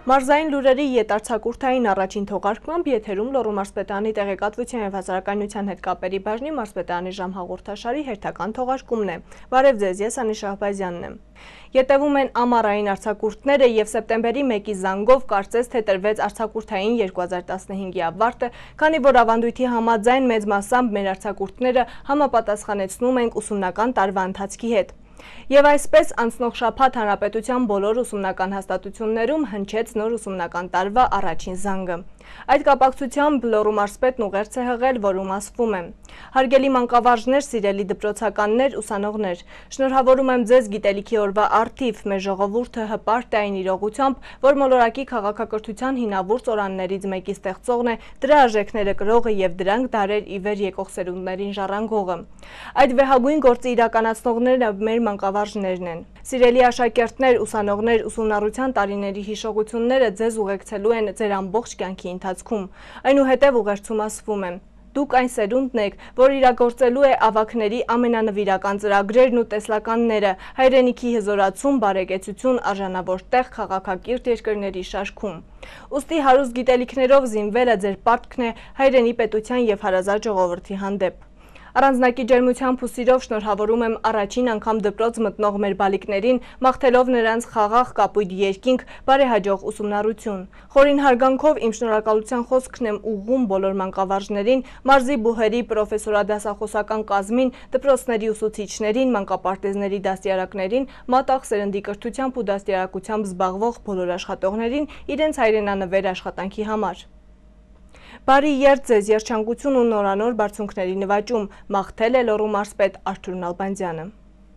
Մարզային լուրերի ետարցակուրթային առաջին թողարկմամբ եթերում Լոռու մարզպետարանի տեղեկատվության և հասարակայնության հետ կապերի բաժնի մարզպետարանի ժամհաղորդաշարի հերթական թողարկումն է։ Բարև ձեզ, ես Անի Շահբազյանն եմ։ Ետևում են ամառային արձակուրդները և սեպտեմբերի 1-ի զանգով կարծես թե տրվեց արձակուրդային 2015-ի ավարտը, քանի որ ավանդույթի համաձայն մեծ մասամբ մեր արձակուրդները համապատասխանեցնում ենք ուսումնական տարվա ընթացքի հետ։ Եվ այսպես անցնող շաբաթ հանրապետության բոլոր ուսումնական հաստատություններում հնչեց նոր ուսումնական տարվա առաջին զանգը։ Այդ կապակցությամբ Լոռու մարզպետն ուղերձ է հղել, որում ասվում է. «Հարգելի մանկավարժներ, սիրելի դպրոցականներ, ուսանողներ, շնորհավորում եմ ձեզ գիտելիքի օրվա առթիվ, մեր ժողովուրդը հպարտ է այն իրողությամբ, որ մոլորակի քաղաքակրթության հինավուրց օրաններից մեկի ստեղծողն է, դրա արժեքները կրողը և դրանք դարեր ի վեր եկող սերունդներին ժառանգողը։ Այդ վեհագույն գործի իրականացնողները մեր մանկավարժներն են։ Սիրելի աշակերտներ, ուսանողներ, ուսումնառության տարիների հիշողությունները ձեզ ուղեկցելու են ձեր ամբողջ կյանքի ընթացքում։ Այնուհետև ուղերձում ասվում է. Դուք այն սերունդն եք, որ իրագործելու է ավագների ամենանվիրական ծրագրերն ու տեսլականները, հայրենիքի հզորացում, բարեկեցություն, արժանավոր տեղ քաղաքակիրթ երկրների շարքում։ Ուստի հարուստ գիտելիքներով զինվելը ձեր պարտքն է հայրենի պետության և հարազատ ժողովրդի հանդեպ։ Առանձնակի ջերմությամբ ու սիրով շնորհավորում եմ առաջին անգամ դպրոց մտնող մեր բալիկներին, մաղթելով նրանց խաղաղ կապույտ երկինք, բարեհաջող ուսումնառություն։ Խորին հարգանքով իմ շնորհակալության խոսքն եմ ուղղում բոլոր մանկավարժներին, մարզի բուհերի պրոֆեսորադասախոսական կազմին, դպրոցների ուսուցիչներին, մանկապարտեզների դաստիարակներին, մատաղ սերնդի կրթությամբ ու դաստիարակությամբ զբաղվող բոլոր աշխատողներին իրենց հայրենանվեր աշխատանքի համար։ Բարի երդ ձեզ, երջանկություն ու նորանոր բարձունքների նվաճում, մաղթել է Լոռու մարզպետ Արթուր Նալբանդյանը։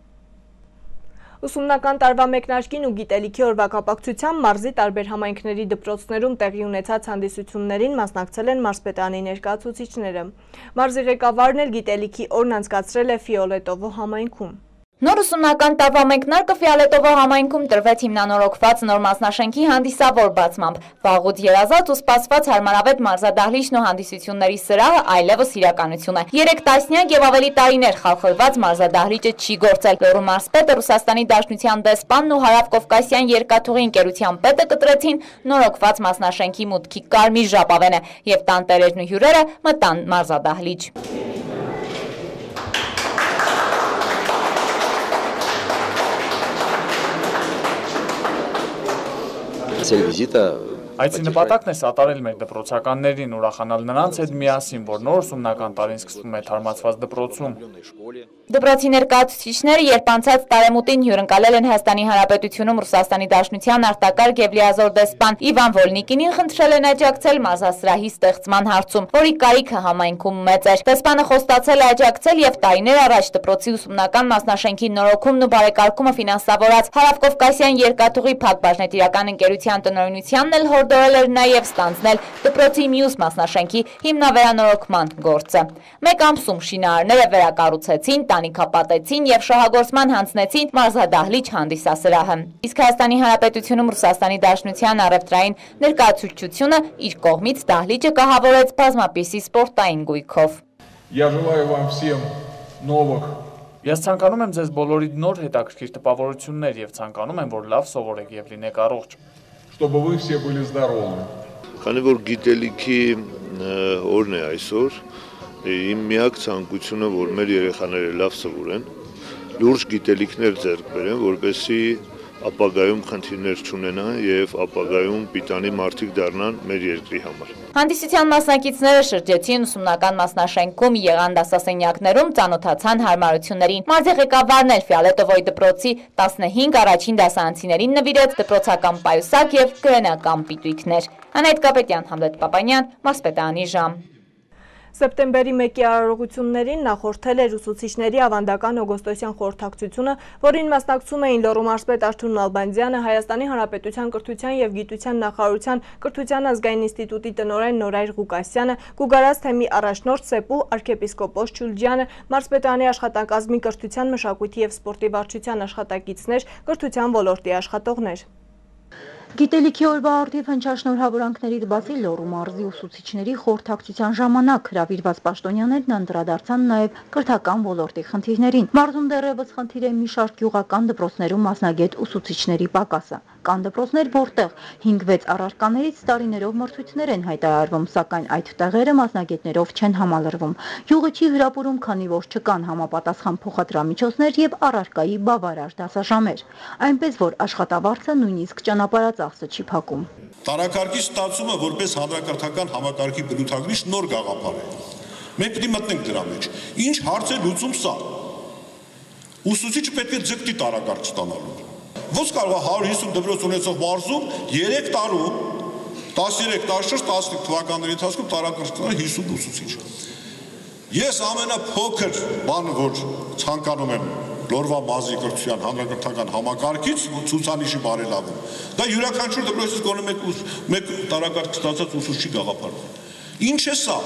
Ուսումնական տարվա մեկնարկին ու գիտելիքի օրվա կապակցությամբ մարզի տարբեր համայնքների դպրոցներում տեղի ունեցած հանդիսություններին մասնակցել են մարզպետարանի ներկայացուցիչները։ Մարզի ղեկավարն էլ գիտելիքի օրն անցկացրել է Ֆիոլետովո համայնքում։ Նոր ուսումնական տարվա մեկնարկը Ֆիոլետովո համայնքում տրվեց հիմնանորոգված նոր մասնաշենքի հանդիսավոր բացմամբ։ Վաղուց երազած ու սպասված հարմարավետ մարզադահլիճն ու հանդիսությունների սրահը այլևս իրականություն է։ 3 տասնյակ եւ ավելի տարիներ խալխլված մարզադահլիճը չի գործել։ Լոռու մարզպետը, Ռուսաստանի Դաշնության դեսպանն ու Հարավկովկասյան երկաթուղի ընկերության պետը կտրեցին նորոգված մասնաշենքի մուտքի կարմիր ժապավենը եւ տանտերերն ու հյուրերը մտան մարզադահլիճ։ Цель визита Այցի նպատակն է սատարել մեր դպրոցականներին, ուրախանալ նրանց հետ միասին, որ նոր ուսումնական տարին սկսվում է թարմացված դպրոցում։ Դպրոցի ներկայացուցիչները երբ անցած տարեմուտին հյուրընկալել են Հայաստանի Հանրապետությունում Ռուսաստանի Դաշնության արտակարգ եւ լիազոր դեսպան Իվան Վոլնիկինին, խնդրել են աջակցել մարզասրահի ստեղծման հարցում, որի կարիքը համայնքում մեծ էր։ Դեսպանը խոստացել է աջակցել եւ տարիներ առաջ դպրոցի ուսումնական մասնաշենքի նորոգումն ու բարեկարգումը ֆինանսավորած Հարավկովկասյան երկաթուղի փակbaşնետիրական ընկերության տնօրինությանն էլ հորդորել էր նաև ստանձնել դպրոցի մյուս մասնաշենքի հիմնավերանորոգման գործը։ Մեկ ամսում շինարարները վերակառուցեցին, տանիքապատեցին եւ շահագործման հանձնեցին մարզադահլիճ հանդիսասրահը։ Իսկ Հայաստանի Հանրապետությունում Ռուսաստանի Դաշնության առևտրային ներկայացուցչությունը իր կողմից դահլիճը կահավորեց բազմապիսի սպորտային գույքով։ Ես ցանկանում եմ ձեզ բոլորիդ նոր հետաքրքիր տպավորություններ եւ ցանկանում եմ, որ լավ սովորեք եւ լինեք առողջ։ Чтобы вы все были здоровы. Քանի որ գիտելիքի օրն է այսօր, իմ միակ ցանկությունը, որ մեր երեխաները լավ սովորեն, լուրջ գիտելիքներ ձեռք բերեն, որպեսզի ապագայում խնդիրներ չունենան եւ ապագայում պիտանի մարդիկ դառնան մեր երկրի համար։ Հանդիսության մասնակիցները շրջեցին ուսումնական մասնաշենքում, եղան դասասենյակներում, ծանոթացան հարմարություններին։ Մարզի ղեկավարն էլ Ֆիոլետովոյի դպրոցի 15 առաջին դասարանցիներին նվիրեց դպրոցական պայուսակ եւ գրենական պիտույքներ։ Անահիտ Կապետյան, Համլետ Պապանյան, Մարզպետարանի ժամ։ Սեպտեմբերի 1-ի արարողություններին նախորդել էր ուսուցիչների ավանդական օգոստոսյան խորհրդակցությունը, որին մասնակցում էին Լոռու մարզպետ Արթուր Նալբանդյանը, Հայաստանի Հանրապետության կրթության և գիտության նախարարության Կրթության ազգային ինստիտուտի տնօրեն Նորայր Ղուկասյանը, Գուգարազ թեմի առաջնորդ Սեպու arczepiskopos Չուլջյանը, մարզպետարանի աշխատակազմի կրթության, մշակույթի և սպորտի վարչության աշխատակիցներ, կրթության ոլորտի աշխատողներ։ Գիտելիքի օրվա առթիվ հնչաշնորհավորանքների տված Լոռու մարզի ուսուցիչների խորհրդակցության ժամանակ հրավիրված պաշտոնյաներն անդրադարձան նաև կրթական ոլորտի խնդիրներին։ Մարզում դեռևս խնդիր է մի շարք գյուղական դպրոցներում մասնագետ ուսուցիչների պակասը։ Կան դպրոցներ, որտեղ 5-6 առարկաներից տարիներով մրցույթներ են հայտարարվում, սակայն այդ տեղերը մասնագետներով չեն համալրվում։ Յուղը չի հրապուրում, քանի որ չկան համապատասխան փոխադրամիջոցներ եւ առարկայի բավարար դասաժամեր։ Այնպես որ աշխատավարձը նույնիսկ ճանապարհածախսը չի փակում։ Տարակարգի ստացումը որպես հանրակրթական համակարգի բնութագրիչ նոր գաղափար է։ Մենք պետք է մտնենք դրա մեջ։ Ինչ հարց է լուծում սա։ Ուսուցիչը պետք է ձգտի տարակարգ ստանալու։ Ոնց կարող է 150 դպրոց ունեցող մարզում 3 տարում 13-14-15 թվականների ընթացքում տարակարգ ստանալ 50 ուսուցիչ։ Ես ամենափոքր բանը, որ ցանկանում եմ Լորվա մարզի կրթության հանրակրթական համակարգից ցուցանիշի բարելավում։ Դա յուրաքանչյուր դպրոցից գոնե մեկ տարակարգ ստացած ուսուցչի գաղափարն է։ Ինչ է սա։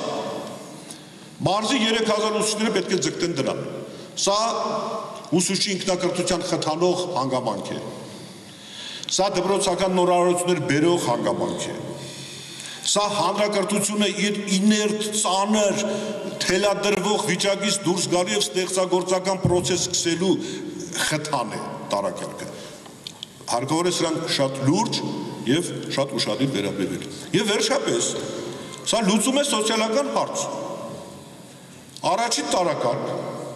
Մարզի 3000 ուսուցիչները պետք է ձգտեն դրան։ Սա ուսուցչի ինքնակրթության խթանող հանգամանք է։ Սա դպրոցական նորարարություններ բերող հանգամանք է։ Սա հանրակրթությունը իր իներտ, ծանր, թելադրվող վիճակից դուրս գալու եւ ստեղծագործական process սկսելու խթան է տարակարգը։ Հարկավոր է սրան շատ լուրջ եւ շատ ուշադիր վերաբերվել։ Եվ վերջապես, սա լուծում է սոցիալական հարց։ Առաջին տարակարգ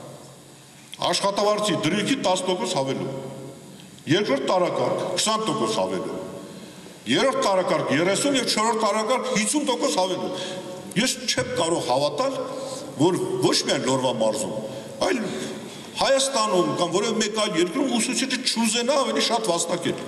աշխատավարձի դրույթի 10% հավելու։ Երկրորդ տարակարգ 20% հավելու։ Երրորդ տարակարգ 30 եւ չորրորդ տարակարգ 50% հավելու։ Ես չեմ կարող հավատալ, որ ոչ միայն Լորվա մարզում, այլ Հայաստանում կամ որևէ մեկ այլ երկրում ուսուցիչը չուզենա ավելի շատ վաստակել։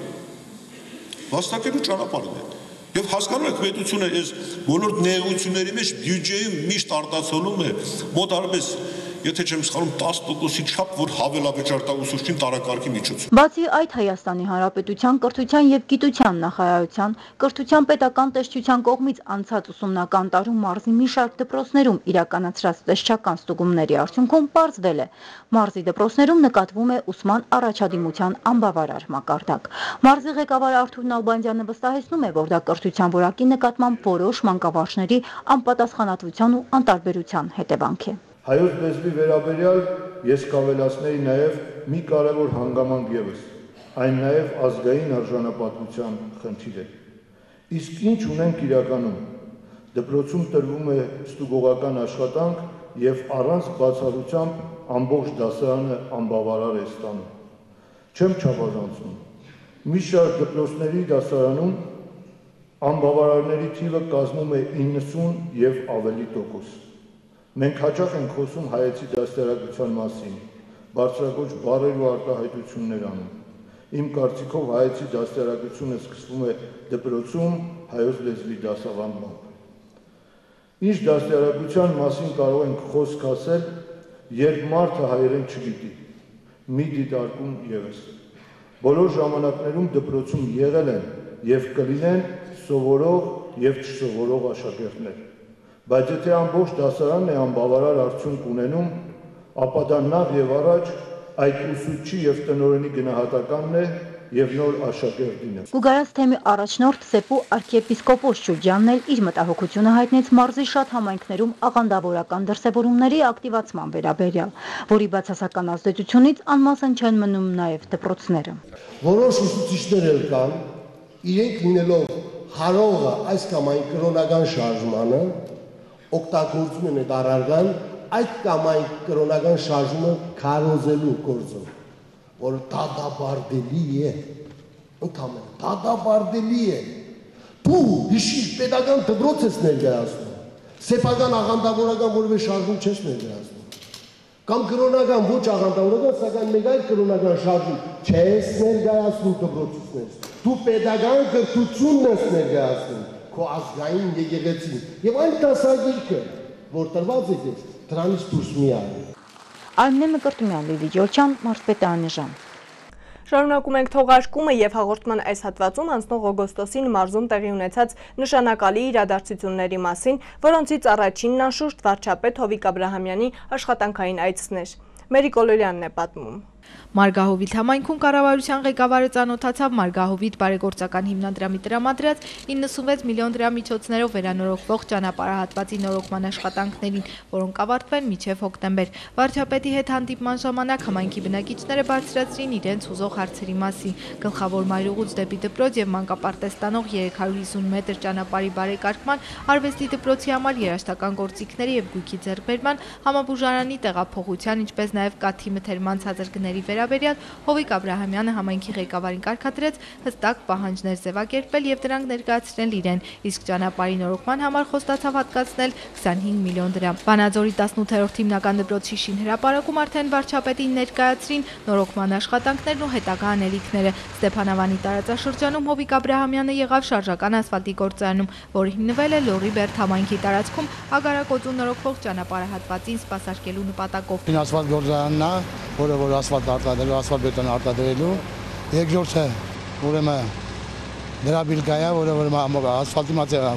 Վաստակելու ճանապարհն է։ Եվ հասկանում եք, պետությունը այս բոլոր նեղությունների մեջ բյուջեի միշտ արտացոլում է մոտ արպես, եթե չեմ սխալվում 10%-ի չափ, որ հավելավճար տա ուսուցչին տարակարգի միջոցով։ Բացի այդ, Հայաստանի Հանրապետության կրթության եւ գիտության նախարարության կրթության պետական տեսչության կողմից անցած ուսումնական տարում մարզի մի շարք դպրոցներում իրականացրած տեսչական ստուգումների արդյունքում պարզվել է, մարզի դպրոցներում նկատվում է ուսման առաջադիմության անբավարար մակարդակ։ Մարզի ղեկավար Արթուր Նալբանդյանը վստահեցնում է, որ դա կրթության որակի նկատմամբ որոշ մանկավարժների անպատասխանատվության ու անտարբերության հետևանք է։ Հայոց լեզվի վերաբերյալ ես կավելացնեի նաև մի կարևոր հանգամանք ևս, այն նաև ազգային արժանապատվության խնդիր է։ Իսկ ինչ ունենք իրականում, դպրոցում տրվում է ստուգողական աշխատանք եւ առանց բացառությամբ ամբողջ դասարանը անբավարար է ստանում։ Չեմ չափազանցնում։ Մի շարք դպրոցների դասարանում անբավարարների թիվը կազմում է 90 եւ ավելի տոկոս։ Մենք հաճախ ենք խոսում հայեցի դաստիարակության մասին, բարձրագույն բառեր ու արտահայտություններ անում։ Իմ կարծիքով հայեցի դաստիարակությունը սկսվում է դպրոցում հայոց լեզվի դասավանդմամբ։ Ինչ դաստիարակության մասին կարող ենք խոսք ասել, երբ մարդը հայերեն չգիտի, մի դիտարկում ևս։ Բոլոր ժամանակներում դպրոցում եղել են եւ կլինեն սովորող եւ չսովորող աշակերտներ։ Բայց եթե ամբողջ դասարանն է անբավարար արդյունք ունենում, ապա դա նախ եւ առաջ այդ ուսուցչի եւ տնօրենի գնահատականն է եւ նոր աշակերտինը։ Գուգարաց թեմի առաջնորդ Սեպու arczepiskopos Շուրջյանն էլ իր մտահոգությունը հայտնեց մարզի շատ համայնքներում աղանդավորական դրսևորումների ակտիվացման վերաբերյալ, որի բացասական ազդեցությունից անմասն չեն մնում նաեւ դպրոցները։ Որոշ ուսուցիչներ էլ կան, իրենք լինելով հարողը այս կամ այն կրոնական շարժմանը օգտագործում են այդ առարգան այդ կամ այն կրոնական շարժումը քարոզելու գործում, որ դադաբարդելի է, ընդհանրապես դադաբարդելի է։ Դու հիշի պետական դպրոց ես ներկայացնում, սեփական աղանդավորական որևէ շարժում չես ներկայացնում, կամ կրոնական ոչ աղանդավորական, սակայն մեկ այլ կրոնական շարժում չես ներկայացնում դպրոցից, դու պետական կրթությունն ես ներկայացնում, քո ազգային եկեղեցին եւ այն դասագիրքը, որ տրված է քեզ, դրանից դուրս մի այլ։ Արմինե Մկրտումյան, Լիլի Ջորչյան, Մարզպետարանի ժամ։ Շարունակում ենք թողարկումը եւ հաղորդման այս հատվածում անցնող օգոստոսին մարզում տեղի ունեցած նշանակալի իրադարձությունների մասին, որոնցից առաջինն անշուշտ վարչապետ Հովիկ Աբրահամյանի աշխատանքային այցն էր։ Մերի Կոլորյանն է պատմում։ Մարգահովիտ համայնքում կառավարության ղեկավարը ծանոթացավ Մարգահովիտ բարեգործական հիմնադրամի տրամադրած 96 միլիոն դրամ միջոցներով վերանորոգվող ճանապարհահատվածի նորոգման աշխատանքներին, որոնք ավարտվեն մինչև հոկտեմբեր։ Վարչապետի հետ հանդիպման ժամանակ համայնքի բնակիչները բարձրացրին իրենց ուզող հարցերի մասին։ Գլխավոր մայրուղուց դեպի դպրոց եւ մանկապարտեզ տանող 350 մետր ճանապարհի բարեկարգման, արվեստի դպրոցի համար երաժշտական գործիքների եւ գույքի ձեռքբերման, համաբուժարանի տեղափոխության, ինչպես նաեւ կաթի մթերման ցածրգների վերաբերյալ Հովիկ Աբրահամյանը համայնքի ղեկավարին կարգադրեց հստակ պահանջներ ձևակերպել եւ դրանք ներկայացնել իրեն, իսկ ճանապարհի նորոգման համար խոստացավ հատկացնել 25 միլիոն դրամ։ Վանաձորի 18-րդ հիմնական դպրոցի շինհրապարակում արդեն վարչապետին ներկայացրին նորոգման աշխատանքներն ու հետագա անելիքները։ Ստեփանավանի տարածաշրջանում Հովիկ Աբրահամյանը եղավ շարժական ասֆալտի գործարանում, որը հիմնվել է Լոռի Բերդ համայնքի տարածքում Ագարակոծու նորոգվող ճանապարհահատվածին սպասարկելու նպատակով։ Ասֆալտ գործարանն է, որը ասֆալտ արտադրելու, ասֆալտ բետոն արտադրելու, երկրորդը ուրեմն դրա բիլկայա, որը ասֆալտի մատերիալ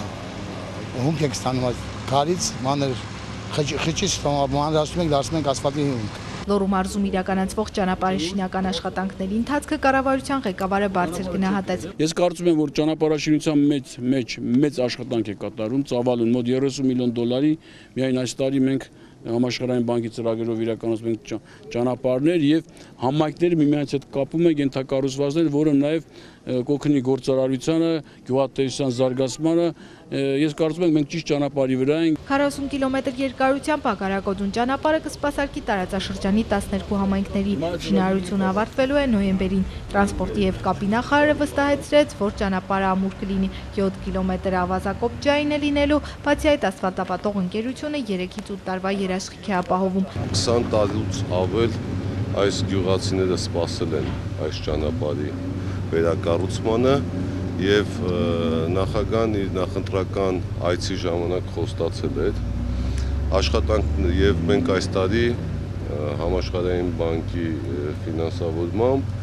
հումք եք ստանում քարից, մանր խճից մանրացնում ենք, դարձնում ենք ասֆալտի հումք։ Լոռու մարզում իրականացվող ճանապարհի շինական աշխատանքների ընթացքը կառավարության ղեկավարը բարձր գնահատեց։ Ես կարծում եմ, որ ճանապարհաշինության մեծ աշխատանք է կատարում, ծավալուն մոտ 30 միլիոն դոլարի, միայն այս տարի մենք համաշխարհային բանկի ծրագրերով իրականացնում ենք ճանապարհներ եւ համայնքները միմյանց հետ կապում են ենթակառուցվածքներ, որը նաեւ կօգնի գործարարությանը, գյուղատնտեսության զարգացմանը։ Ես կարծում եմ, մենք ճիշտ ճանապարհի վրա ենք։ 40 կիլոմետր երկարությամբ Ագարակոծուն ճանապարհը կսպասարկի տարածաշրջանի 12 համայնքների։ Շինարարությունը ավարտվելու է նոյեմբերին։ Տրանսպորտի եւ կապի նախարարը վստահեցրեց, որ ճանապարհը ամուր կլինի 7 կիլոմետր ավազակոպճային է լինելու, բացի այդ ասֆալտապատող ընկերությունը 3-ից 8 տարվա երաշխիք է ապահովում։ 20 տարուց ավել այս գյուղացիները սպասել են այս ճանապարհի վերակառուցմանը եւ նախագահան իր նախընտրական այցի ժամանակ խոստացել էր աշխատանք եւ մենք այս տարի համաշխարհային բանկի ֆինանսավորմամբ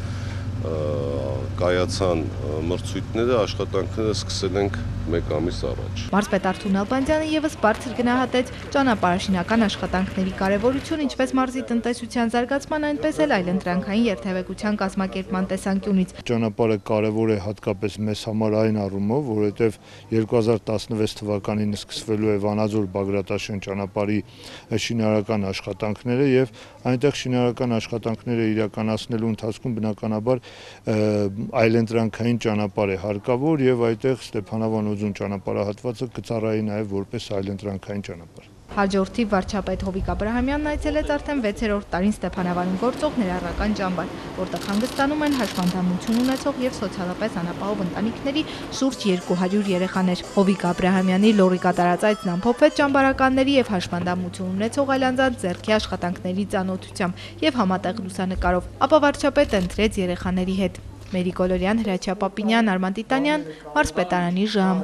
կայացան մրցույթները, աշխատանքները սկսել ենք 1 ամիս առաջ։ Մարզպետ Արթուր Նալբանդյանը եւս բարձր գնահատեց ճանապարհաշինական աշխատանքների կարեւորությունը ինչպես մարզի տնտեսության զարգացման, այնպես էլ այլընտրանքային երթևեկության կազմակերպման տեսանկյունից։ Ճանապարհը կարևոր է հատկապես մեզ համար այն առումով, որովհետեւ 2016 թվականին սկսվելու է Վանաձոր-Բագրատաշեն ճանապարհի շինարարական աշխատանքները եւ այնտեղ շինարարական աշխատանքները իրականացնելու ընթացքում բնականաբար այլընտրանքային ճանապարհ է հարկավոր եւ այդտեղ Ստեփանավան Օձուն ճանապարհահատվածը կծառայի նաեւ որպես այլընտրանքային ճանապարհ։ Հաջորդի վարչապետ Հովիկ Աբրահամյանն այցելեց արդեն 6-րդ տարին Ստեփանավանում գործող ներառական ճամբար, որտեղ հանգստանում են հաշվանդամություն ունեցող եւ սոցիալապես անապահով ընտանիքների շուրջ 200 երեխաներ։ Հովիկ Աբրահամյանի Լոռի կատարած այցն ամփոփվեց ճամբարականների եւ հաշվանդամություն ունեցող այլանդած ձեռքի աշխատանքների ծանոթությամբ եւ համատեղ լուսանկարով։ Ապա վարչապետը ընտրեց երեխաների հետ։ Մերի Գոլորյան, Հրաչյա Պապինյան, Արման Տիտանյան, Մարզպետարանի ժամ։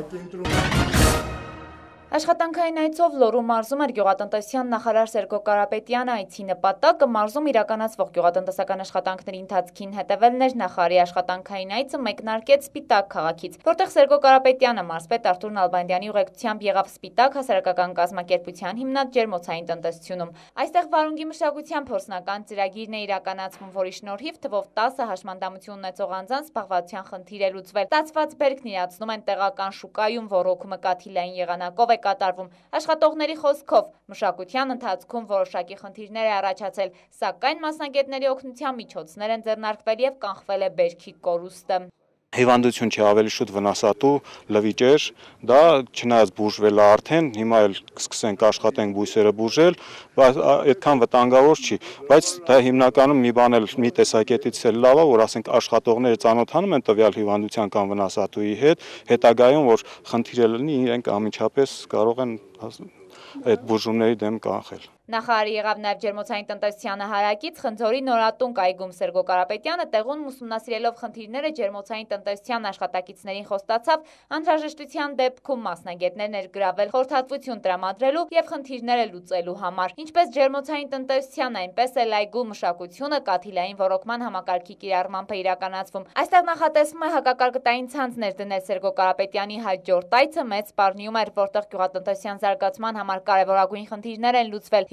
Աշխատանքային այցով Լոռու մարզում էր գյուղատնտեսության նախարար Սերգո Կարապետյանը, այցի նպատակը մարզում իրականացվող գյուղատնտեսական աշխատանքների ընթացքին հետևելն էր։ Նախարարի աշխատանքային այցը մեկնարկեց Սպիտակ քաղաքից, որտեղ Սերգո Կարապետյանը մարզպետ Արթուր Նալբանդյանի ուղեկցությամբ եղավ Սպիտակ հասարակական կազմակերպության հիմնած ջերմոցային տնտեսությունում։ Այստեղ վարունգի մշակության փորձնական ծրագիրն է իրականացվում, որի շնորհիվ թվով 10 հաշմանդամություն ունեցող անձանց զբաղվածության խնդիր է լուծվել։ Ստացված բերքն իրացնում են տեղական շուկայում, ոռոգումը կաթիլային եղանակով է կատարվում։ Աշխատողների խոսքով մշակության ընթացքում որոշակի խնդիրներ է առաջացել, սակայն մասնագետների օգնությամբ միջոցներ են ձեռնարկվել եւ կանխվել է բերքի կորուստը։ Հիվանդություն չի, ավելի շուտ վնասատու լվիճեր, դա չնայած բուժվել է արդեն, հիմա էլ կսկսենք աշխատենք բույսերը բուժել, բայց այդքան վտանգավոր չի, բայց դա հիմնականում մի բան էլ մի տեսակետից էլ լավ է, որ ասենք աշխատողները ծանոթանում են տվյալ հիվանդության կամ վնասատուի հետ, հետագայում որ խնդիր լինի, իրենք անմիջապես կարող են այդ բուժումների դեմ կանխել։ Նախարարը եղավ նաև ջերմոցային տնտեսությանը հարակից Խնձորի նորատուն կայքում Սերգո Կարապետյանը տեղում ուսումնասիրելով խնդիրները ջերմոցային տնտեսության աշխատակիցներին խոստացավ անհրաժեշտության դեպքում մասնագետներ ներգրավել խորհրդատվություն տրամադրելու եւ խնդիրները լուծելու համար։ Ինչպես ջերմոցային տնտեսության, այնպես էլ այգու մշակությունը կաթիլային ոռոգման համակարգի կիրառմամբ է իրականացվում։ Այստեղ նախատեսվում է հակակարգտային ցանց ներդնել Սերգո Կարապետյանի հաջորդ այցը մեծ Սպառնիում էր, որտեղ գյուղատնտեսության զարգացման համար կարևորագույն խնդիրներ են լուծվել։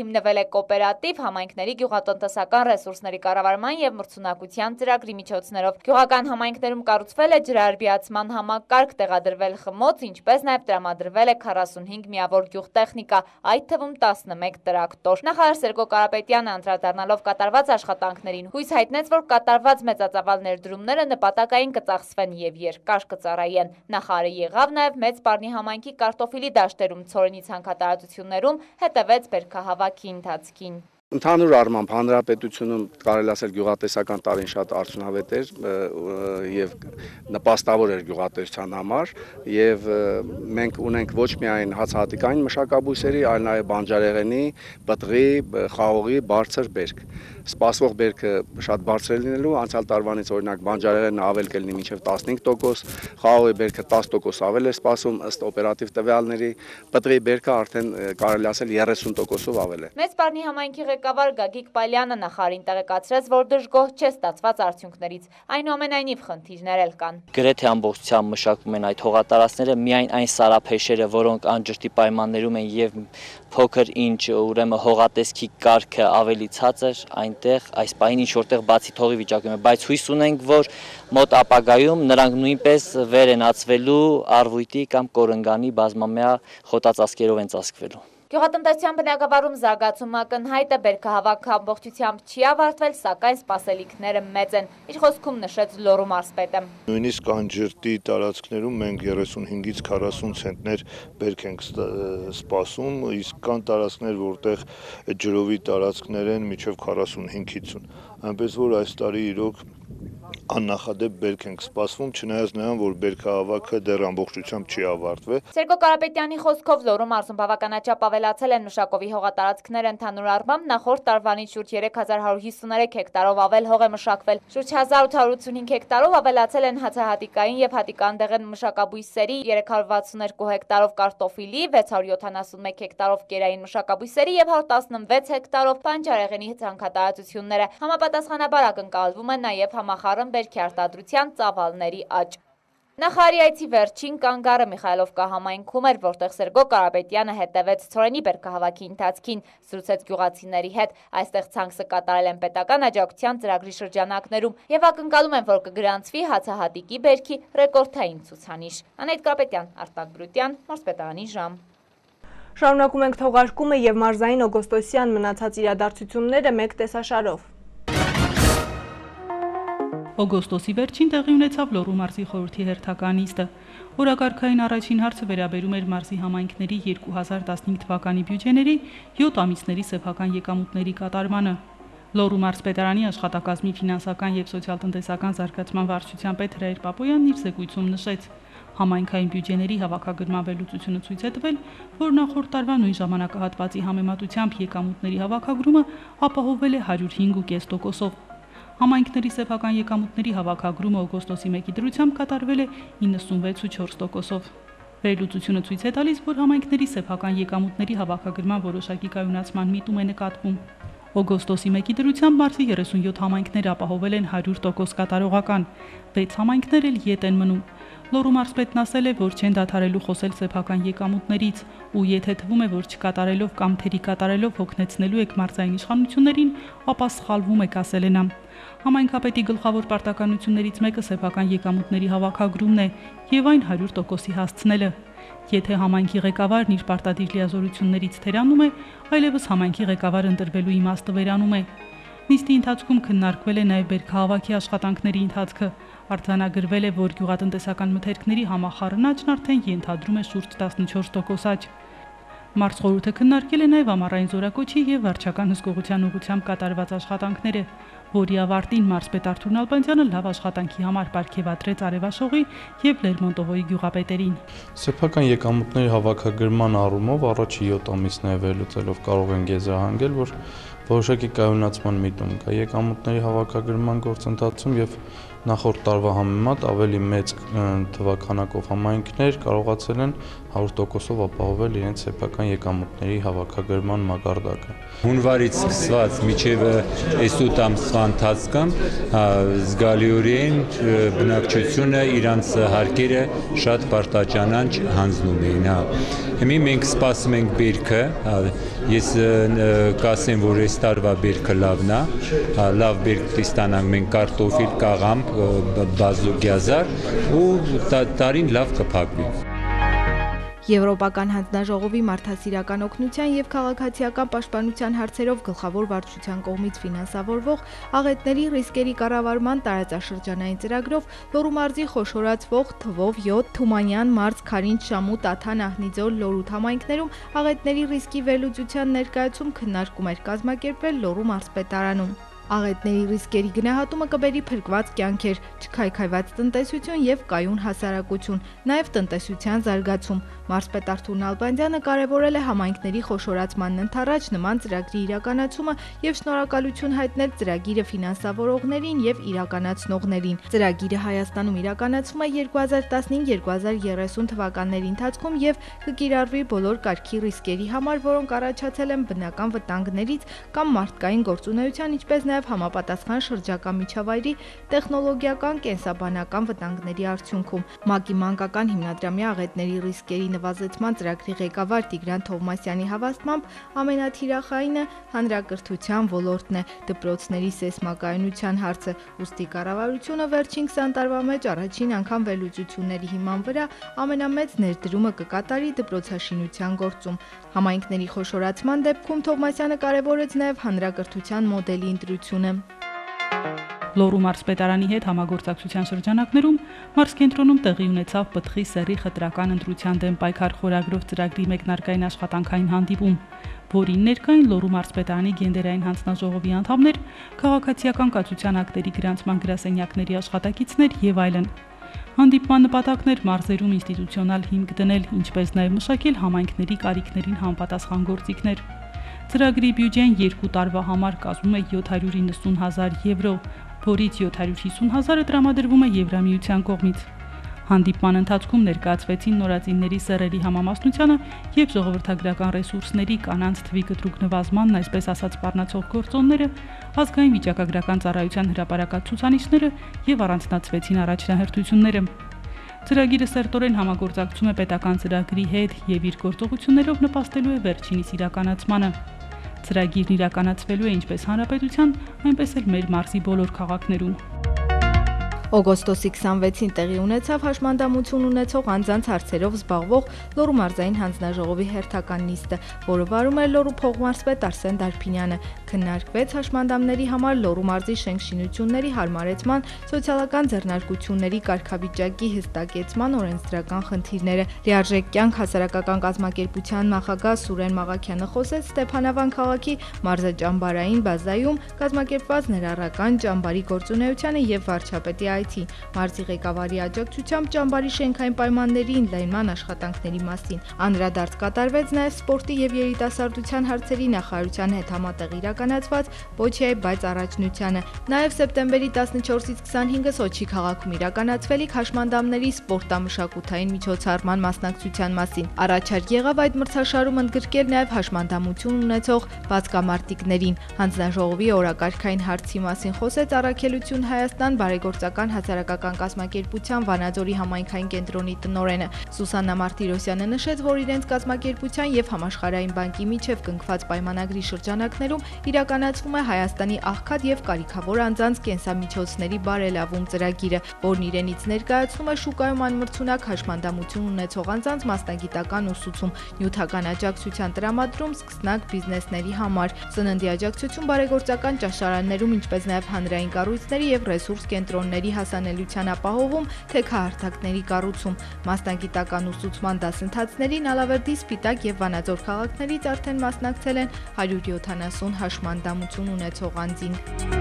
Հիմնվել է կոոպերատիվ համայնքների գյուղատնտեսական ռեսուրսների կառավարման եւ մրցունակության ծրագրի միջոցներով։ Գյուղական համայնքներում կառուցվել է ջրարբիացման համակարգ, տեղադրվել խմոց, ինչպես նաեւ տրամադրվել է 45 միավոր գյուղտեխնիկա, այդ թվում 11 տրակտոր։ Նախարար Սերգո Կարապետյանը անդրադառնալով կատարված աշխատանքներին հույս հայտնեց, որ կատարված մեծածավալ ներդրումները նպատակային կծախսվեն եւ երկար կծառայեն։ Նախարարը եղավ նաեւ Մեծ Պարնի համայնքի կարտոֆիլի դաշտերում, ցորենի ցանքատարածություններում, հետևեց բերքահավաքի ընթացքին։ Ընդհանուր առմամբ հանրապետությունում կարելի ասել գյուղատնտեսական տարին շատ արդյունավետ էր եւ նպաստավոր էր գյուղատնտեսության համար եւ մենք ունենք ոչ միայն հացահատիկային մշակաբույսերի, այլ նաեւ բանջարեղենի, պտղի, խաղողի բարձր բերք։ Սպասվող բերքը շատ բարձր է լինելու, անցյալ տարվանից օրինակ բանջարեղենը ավել կլինի մինչև 15%, խաղողի բերքը 10% ավել է սպասում ըստ օպերատիվ տվյալների, պտղի բերքը արդեն կարելի ասել 30%-ով ավել է։ Մեծ Պարնի համայնքի ղեկավար Գագիկ Պալյանը նախարարին տեղեկացրեց, որ դժգոհ չէ ստացված արդյունքներից, այնուամենայնիվ խնդիրներ էլ կան։ Գրեթե ամբողջությամբ մշակվում են այդ հողատարածքները, միայն այն սարափեշերը, որոնք անջրտի պայմաններում են եւ փոքր ինչ ուրեմն հողատեսքի կարգը ավելի ցածր, այնտեղ այս պահին ինչ որտեղ բացի թողի վիճակում է, բայց հույս ունենք, որ մոտ ապագայում նրանք նույնպես վեր են ածվելու արվույտի կամ կորնգանի բազմամյա խոտածածկերով են ծածկվելու։ Գյուղատնտեսության բնագավառում զարգացումը ակնհայտ է, բերքահավաքը ամբողջությամբ չի ավարտվել, սակայն սպասելիքները մեծ են, իր խոսքում նշեց Լոռու մարզպետը։ Նույնիսկ անջրտի տարածքներում մենք 35-ից 40 ցենտներ բերք ենք սպասում, իսկ կան տարածքներ, որտեղ ջրովի տարածքներ են մինչև 45-50, այնպես որ այս տարի իրոք աննախադեպ բերք ենք սպասվում, չնայած նրան, որ բերքահավաքը դեռ ամբողջությամբ չի ավարտվել։ Սերգո Կարապետյանի խոսքով Լոռու մարզում բավականաչափ ավելացել են մշակովի հողատարածքները, ընդհանուր առմամբ նախորդ տարվանից շուրջ 3153 հեկտարով ավել հող է մշակվել, շուրջ 1885 հեկտարով ավելացել են հացահատիկային եւ հատիկանդեղեն մշակաբույսերի, 362 հեկտարով կարտոֆիլի, 671 հեկտարով կերային մշակաբույսերի եւ 116 հեկտարով բանջարեղենի ցանքատարածությունները։ Համապատասխանաբար ակնկալվում է նաեւ համախառն բերքի արտադրության ծավալների աճ։ Նախարարի այցի վերջին կանգառը Միխայելովկա համայնքում էր, որտեղ Սերգո Կարապետյանը հետևեց ցորենի բերքահավաքի ընթացքին, զրուցեց գյուղացիների հետ, այստեղ ցանքսը կատարել են պետական աջակցության ծրագրի շրջանակներում եւ ակնկալում են, որ կգրանցվի հացահատիկի բերքի ռեկորդային ցուցանիշ։ Անահիտ Կարապետյան, Արտակ Բրուտյան, Մարզպետարանի ժամ։ Շարունակում ենք թողարկումը եւ մարզային օգոստոսյան մնացած իրադարձությունները մեկ տեսաշարով։ Օգոստոսի վերջին տեղի ունեցավ Լոռու մարզի խորհրդի հերթական նիստը։ Օրակարգային առաջին հարցը վերաբերում էր մարզի համայնքների 2015 թվականի բյուջեների 7 ամիսների սեփական եկամուտների կատարմանը։ Լոռու մարզպետարանի աշխատակազմի ֆինանսական եւ սոցիալ-տնտեսական զարգացման վարչության պետ Հրայր Պապոյանն իր զեկույցում նշեց. Համայնքային բյուջեների հավաքագրման վերլուծությունը ցույց է տվել, որ նախորդ տարվա նույն ժամանակահատվածի համեմատությամբ եկամուտների հավաքագրումը ապահովվել է 105.5%-ով։ Համայնքների սեփական եկամուտների հավաքագրումը օգոստոսի 1-ի դրությամբ կատարվել է 96.4%-ով։ Վերլուծությունը ցույց է տալիս, որ համայնքների սեփական եկամուտների հավաքագրման որոշակի կայունացման միտում է նկատվում։ Օգոստոսի 1-ի դրությամբ մարզի 37 համայնքներ ապահովել են 100% կատարողական, 6 համայնքներ էլ ետ են մնում։ Լոռու մարզպետն ասել է, որ չեն դադարելու խոսել սեփական եկամուտներից, ու եթե թվում է, որ չկատարելով կամ թերի կատարելով հոգնեցնելու եք մարզային իշխանություններին, ապա սխալվում եք, ասել է նա։ Համայնքապետի գլխավոր պարտականություններից մեկը սեփական եկամուտների հավաքագրումն է եւ այն 100%-ի հասցնելը։ Եթե համայնքի ղեկավարն իր պարտադիր լիազորություններից թերանում է, այլևս համայնքի ղեկավարը ընտրվելու իմաստը վերանում է։ Նիստի ընթացքում քննարկվել է նաև բերքահավաքի աշխատանքների ընթացքը։ Արձանագրվել է, որ գյուղատնտեսական մթերքների համախառն աճն արդեն ենթադրում է շուրջ 14% աճ։ Մարզխորհուրդը քննարկել է նաև ամառային զորակոչի եւ վարչական հսկողության ուղղությամբ կատարված աշխատանքները, որի ավարտին մարզպետ Արթուր Նալբանդյանը լավ աշխատանքի համար պարգևատրեց Արևաշողի եւ Լերմոնտովոյի գյուղապետերին։ Սեփական եկամուտների հավաքագրման առումով առաջի 7 ամիսները վերլուծելով կարող են եզրահանգել, որ որոշակի կայունացման միտում կա եկամուտների հավաքագրման գործընթացում եւ նախորդ տարվա համեմատ ավելի մեծ թվականակով համայնքներ կարողացել են 100%-ով ապահովել իրենց սեփական եկամուտների հավաքագրման մակարդակը։ Հունվարից սկսված մինչև այսուտ ամսվա ընթացքում զգալիորեն բնակչությունը իրանց հարկերը շատ պարտաճանանչ հանձնում էին։ Հիմա մենք սպասում ենք բերքը, ես կասեմ, որ այս տարվա բերքը լավն է, լավ բերք ստանանք մենք կարտոֆիլ, կաղամբ, բազուկյազար ու տարին լավ կփակվի։ Եվրոպական հանձնաժողովի մարդասիրական օգնության եւ քաղաքացիական պաշտպանության հարցերով գլխավոր վարչության կողմից ֆինանսավորվող աղետների ռիսկերի կառավարման տարածաշրջանային ծրագրով Լոռու մարզի խոշորացվող Թվով 7, Թումանյան մարզ, Քարինջ, Շամուտ, Աթան, Ահնիձոր, Լոռութ համայնքներում աղետների ռիսկի վերլուծության ներկայացում քննարկում էր կազմակերպվել Լոռու մարզպետարանում։ Աղետների ռիսկերի գնահատումը կբերի փրկված կյանքեր, չքայքայված տնտեսություն եւ կայուն հասարակություն, նաեւ տնտեսության զարգացում։ Մարզպետ Արթուր Նալբանդյանը կարևորել է համայնքների խոշորացման ընթառաջ նման ծրագրի իրականացումը եւ շնորհակալություն հայտնել ծրագիրը ֆինանսավորողներին եւ իրականացնողներին։ Ծրագիրը Հայաստանում իրականացվում է 2015-2030 թվականների ընթացքում եւ կկիրառվի բոլոր կարգի ռիսկերի համար, որոնք առաջացել են բնական վտանգներից կամ մարդկային գործունեության, ինչպես նաեւ համապատասխան շրջակա միջավայրի տեխնոլոգիական կենսաբանական վտանգների արդյունքում։ ՄԱԿ-ի մանկական հիմնադրամի աղետների ռիսկերի նվազեցման ծրագրի ղեկավար Տիգրան Թովմասյանի հավաստմամբ ամենաթիրախայինը հանրակրթության ոլորտն է, դպրոցների սեյսմակայունության հարցը, ուստի կառավարությունը վերջին 20 տարվա մեջ առաջին անգամ վերլուծությունների հիման վրա ամենամեծ ներդրումը կկատարի դպրոցաշինության գործում։ Համայնքների խոշորացման դեպքում Թովմասյանը կարևորեց նաև հանրակրթության մոդելի ընտրությունը։ Լոռու մարզպետարանի հետ համագործակցության շրջանակներում մարզկենտրոնում տեղի ունեցավ պտղի սեռի խտրական ընտրության դեմ պայքար խորագրով ծրագրի մեկնարկային աշխատանքային հանդիպում, որին ներկային Լոռու մարզպետարանի գենդերային հանձնաժողովի անդամներ, քաղաքացիական կացության ակտերի գրանցման գրասենյակների աշխատակիցներ եւ այլն։ Հանդիպման նպատակն էր մարզերում ինստիտուցիոնալ հիմք դնել, ինչպես նաեւ մշակել համայնքների կարիքներին համապատասխան գործիքներ։ Ծրագրի բյուջեն 2 տարվա համար կազմում է 790,000 եվրո, որից 750,000-ը տրամադրվում է Եվրամիության կողմից։ Հանդիպման ընթացքում ներկայացվեցին նորածինների սեռերի համամասնությանը եւ ժողովրդագրական ռեսուրսների կանանց թվի կտրուկ նվազմանն, այսպես ասած սպառնացող գործոնները, ազգային վիճակագրական ծառայության հրապարակած ցուցանիշները եւ առանձնացվեցին առաջնահերթությունները։ Ծրագիրը սերտորեն համագործակցում է պետական ծրագրի հետ եւ իր գործողություններով նպաստելու է վերջինիս իրականացմանը։ Ծրագիրն իրականացվելու է ինչպես հանրապետության, այնպես էլ մեր մարզի բոլոր քաղաքներում։ Օգոստոսի 26-ին տեղի ունեցավ հաշմանդամություն ունեցող անձանց հարցերով զբաղվող Լոռու մարզային հանձնաժողովի հերթական նիստը, որը վարում էր Լոռու փոխմարզպետ Արսեն Դարփինյանը։ Քննարկվեց հաշմանդամների համար Լոռու մարզի շենքշինությունների հարմարեցման, սոցիալական ձեռնարկությունների կարգավիճակի հստակեցման օրենսդրական խնդիրները։ Լիարժեք կյանք հասարակական կազմակերպության նախագահ Սուրեն Մաղաքյանը խոսեց Ստեփանավան քաղաքի մարզաճամբարային բազայում կազմակերպված ներառական ճամբարի գործունեությանը եւ վարչապետի մարզի ղեկավարի աջակցությամբ ճամբարի շենքային պայմանների ընդլայնման աշխատանքների մասին։ Անդրադարձ կատարվեց նաև սպորտի եւ երիտասարդության հարցերի նախարարության հետ համատեղ իրականացված Պոչիայի բայց առաջնությանը, նաև սեպտեմբերի 14-ից 25-ը Սոչի քաղաքում իրականացվելիք հաշմանդամների սպորտամշակութային միջոցառման մասնակցության մասին։ Առաջարկ եղավ այդ մրցաշարում ընդգրկել նաև հաշմանդամություն ունեցող բացկամարտիկներին։ Հանձնաժողովի օրակարգային հարցի մասին խոսեց Առաքելություն Հայաստան բարեգործական հասարակական կազմակերպության Վանաձորի համայնքային կենտրոնի տնօրենը Սուսաննա Մարտիրոսյանը նշեց, որ իրենց կազմակերպության եւ Համաշխարհային բանկի միջև կնքված պայմանագրի շրջանակներում իրականացվում է Հայաստանի աղքատ եւ կարիքավոր անձանց կենսամիջոցների բարելավում ծրագիրը, որն իրենից ներկայացնում է շուկայում անմրցունակ հաշմանդամություն ունեցող անձանց մասնագիտական ուսուցում, նյութական աջակցության տրամադրում սկսնակ բիզնեսների համար, սննդի աջակցություն բարեգործական ճաշարաններում, ինչպես նաեւ հանրային կառույցների եւ ռեսուրս կենտրոնների հասանելիության ապահովում, թեքահարթակների կառուցում։ Մասնագիտական ուսուցման դասընթացներին Ալավերդի, Սպիտակ եւ Վանաձոր քաղաքներից արդեն մասնակցել են 170 հաշմանդամություն ունեցող անձին։